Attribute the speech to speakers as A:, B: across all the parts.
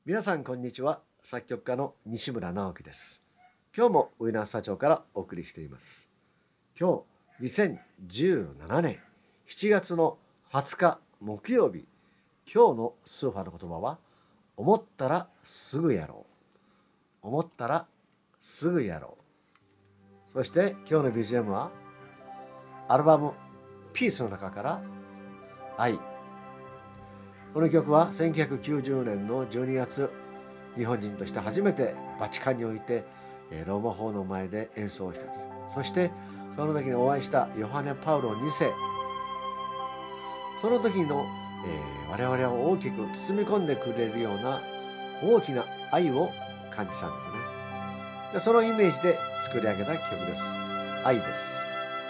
A: 皆さんこんにちは。作曲家の西村直樹です。今日もウィナースタジオからお送りしています。今日2017年7月の20日木曜日、今日のスーファの言葉は思ったらすぐやろう、思ったらすぐやろう。そして今日の BGM はアルバムピースの中から愛。この曲は1990年の12月、日本人として初めてバチカンにおいてローマ法の前で演奏したんです。そしてその時にお会いしたヨハネ・パウロ2世、その時の、我々を大きく包み込んでくれるような大きな愛を感じたんですね。でそのイメージで作り上げた曲です。愛です。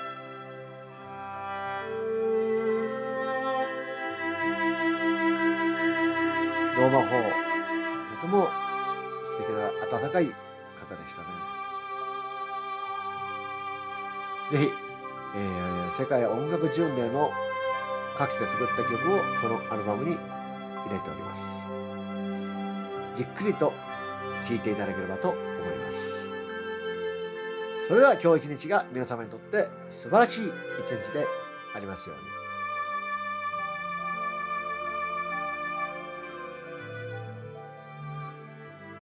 A: ローマ法、とても素敵な温かい方でしたね。ぜひ、世界音楽巡礼の各地で作った曲をこのアルバムに入れております。じっくりと聴いていただければと思います。それでは今日一日が皆様にとって素晴らしい一日でありますように。